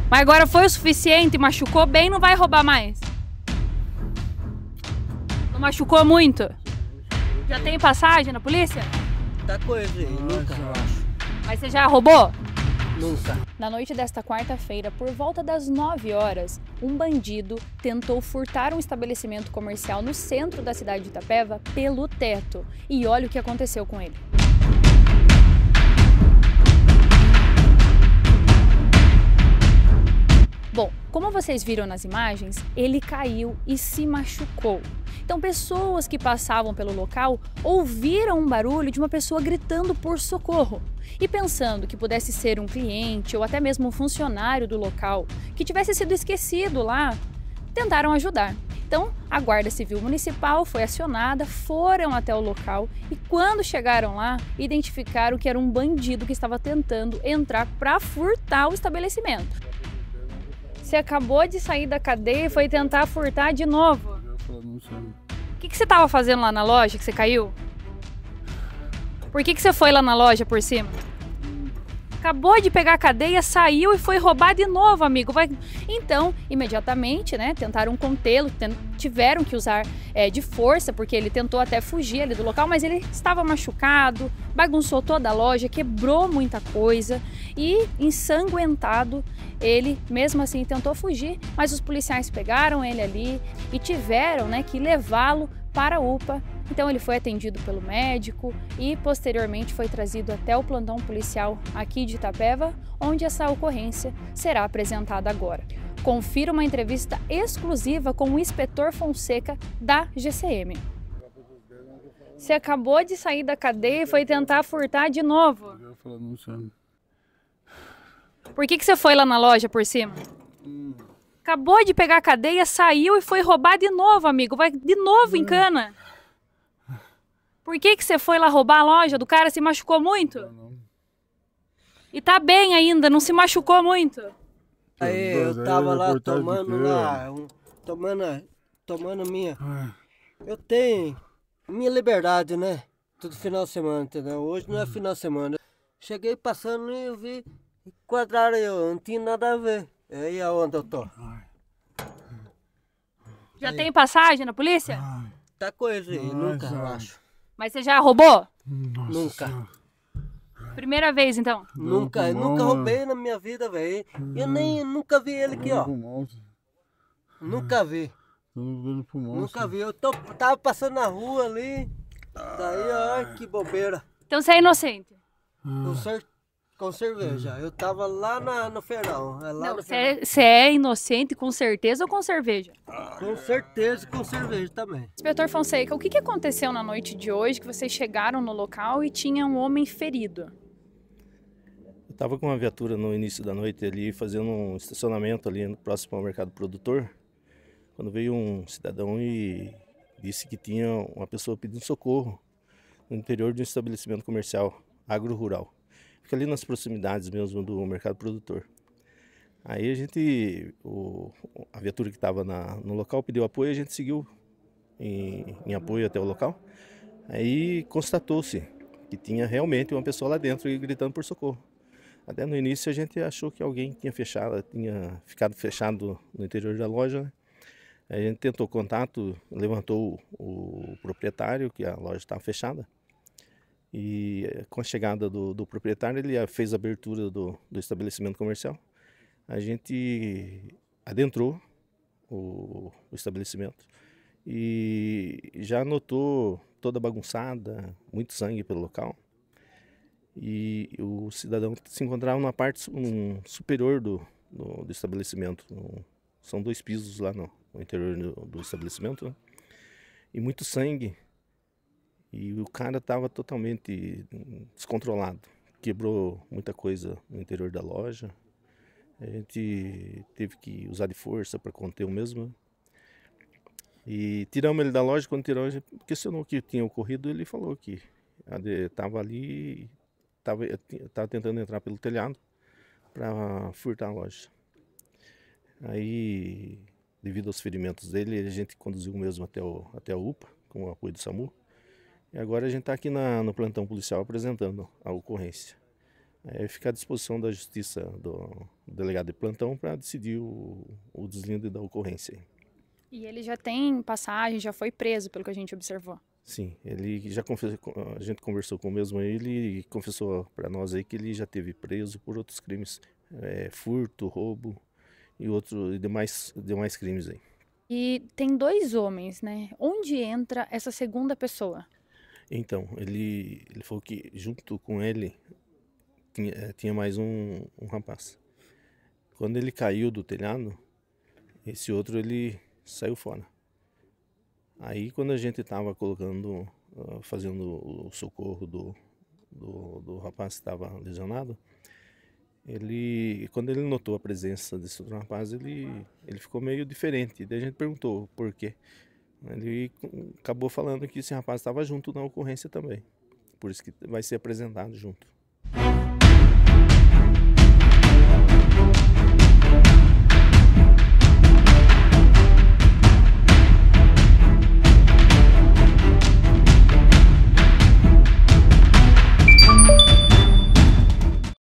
Mas agora foi o suficiente, machucou bem, não vai roubar mais? Não machucou muito? Já tem passagem na polícia? Tá coisa aí, nunca, eu acho. Mas você já roubou? Nunca. Na noite desta quarta-feira, por volta das 9 horas, um bandido tentou furtar um estabelecimento comercial no centro da cidade de Itapeva pelo teto. E olha o que aconteceu com ele. Bom, como vocês viram nas imagens, ele caiu e se machucou. Então, pessoas que passavam pelo local ouviram um barulho de uma pessoa gritando por socorro. E pensando que pudesse ser um cliente ou até mesmo um funcionário do local que tivesse sido esquecido lá, tentaram ajudar. Então, a Guarda Civil Municipal foi acionada, foram até o local e quando chegaram lá, identificaram que era um bandido que estava tentando entrar para furtar o estabelecimento. Você acabou de sair da cadeia e foi tentar furtar de novo. O que você estava fazendo lá na loja que você caiu? Por que você foi lá na loja por cima? Acabou de pegar a cadeia, saiu e foi roubar de novo, amigo. Então, imediatamente, né, tentaram contê-lo, tiveram que usar de força, porque ele tentou até fugir ali do local, mas ele estava machucado, bagunçou toda a loja, quebrou muita coisa e, ensanguentado, ele mesmo assim tentou fugir, mas os policiais pegaram ele ali e tiveram, né, que levá-lo para a UPA. Então ele foi atendido pelo médico e posteriormente foi trazido até o plantão policial aqui de Itapeva, onde essa ocorrência será apresentada agora. Confira uma entrevista exclusiva com o inspetor Fonseca da GCM. Você acabou de sair da cadeia e foi tentar furtar de novo. Por que você foi lá na loja por cima? Acabou de pegar a cadeia, saiu e foi roubar de novo, amigo. Vai de novo em cana. Por que você foi lá roubar a loja do cara? Se machucou muito? E tá bem ainda, não se machucou muito? Aí eu tava lá tomando minha. Eu tenho minha liberdade, né? Todo final de semana, entendeu? Hoje não é final de semana. Cheguei passando e eu vi, enquadraram eu, não tinha nada a ver. É aí aonde eu tô. Já tem passagem na polícia? Tá coisa aí, nunca, eu acho. Mas você já roubou? Nunca. Primeira vez, então? Nunca roubei na minha vida, velho. Eu nunca vi ele aqui, ó. Nunca vi. Nunca vi. Tava passando na rua ali. Daí, ó, que bobeira. Então você é inocente? Com cerveja. Eu tava lá no Feirão. Não, você é inocente com certeza ou com cerveja? Com certeza, com cerveja também. Inspetor Fonseca, o que aconteceu na noite de hoje que vocês chegaram no local e tinha um homem ferido? Eu estava com uma viatura no início da noite ali, fazendo um estacionamento ali próximo ao Mercado Produtor, quando veio um cidadão e disse que tinha uma pessoa pedindo socorro no interior de um estabelecimento comercial agro-rural. Fica ali nas proximidades mesmo do Mercado Produtor. Aí a viatura que estava no local pediu apoio e a gente seguiu em apoio até o local. Aí constatou-se que tinha realmente uma pessoa lá dentro e gritando por socorro. Até no início a gente achou que alguém tinha ficado fechado no interior da loja, né? A gente tentou contato, levantou o proprietário, que a loja estava fechada. E com a chegada do proprietário, ele fez a abertura do estabelecimento comercial. A gente adentrou o estabelecimento e já notou toda bagunçada, muito sangue pelo local. E o cidadão se encontrava na parte superior do estabelecimento. São 2 pisos lá no interior do estabelecimento, né? E muito sangue. E o cara estava totalmente descontrolado, quebrou muita coisa no interior da loja. A gente teve que usar de força para conter o mesmo. E tiramos ele da loja. Quando tiramos, a gente questionou o que tinha ocorrido. Ele falou que estava ali, estava tentando entrar pelo telhado para furtar a loja. Aí, devido aos ferimentos dele, a gente conduziu mesmo até a UPA, com o apoio do SAMU. E agora a gente está aqui no plantão policial apresentando a ocorrência. Aí fica à disposição da justiça do delegado de plantão para decidir o deslinde da ocorrência. E ele já tem passagem, já foi preso, pelo que a gente observou. Sim, ele já confessou, a gente conversou com o mesmo ele e confessou para nós aí que ele já teve preso por outros crimes, furto, roubo e demais crimes aí. E tem 2 homens, né? Onde entra essa segunda pessoa? Então, ele falou que junto com ele tinha mais um rapaz. Quando ele caiu do telhado, esse outro ele saiu fora. Aí quando a gente estava fazendo o socorro do rapaz que estava lesionado, quando ele notou a presença desse outro rapaz, ele ficou meio diferente. Daí a gente perguntou por quê. Ele acabou falando que esse rapaz estava junto na ocorrência também. Por isso que vai ser apresentado junto.